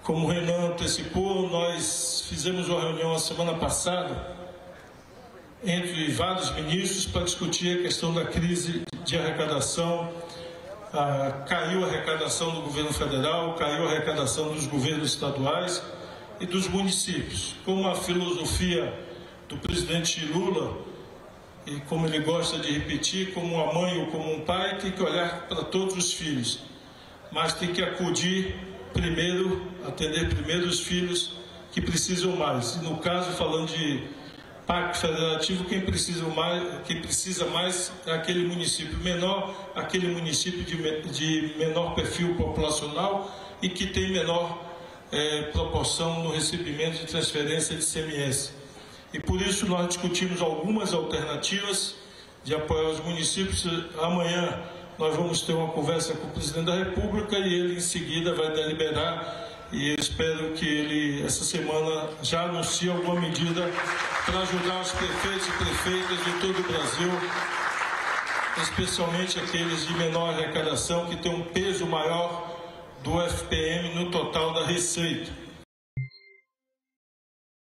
Como o Renan antecipou, nós fizemos uma reunião a semana passada entre vários ministros para discutir a questão da crise de arrecadação. Caiu a arrecadação do governo federal, caiu a arrecadação dos governos estaduais e dos municípios. Como a filosofia do presidente Lula, e como ele gosta de repetir, como uma mãe ou como um pai, tem que olhar para todos os filhos, mas tem que acudir primeiro, atender primeiro os filhos que precisam mais. E no caso, falando de Pacto Federativo, quem precisa mais é aquele município menor, aquele município de menor perfil populacional e que tem menor proporção no recebimento de transferência de ICMS. E por isso nós discutimos algumas alternativas de apoio aos municípios. Amanhã nós vamos ter uma conversa com o presidente da República e ele em seguida vai deliberar, e eu espero que ele essa semana já anuncie alguma medida para ajudar os prefeitos e prefeitas de todo o Brasil, especialmente aqueles de menor arrecadação, que tem um peso maior do FPM no total da receita.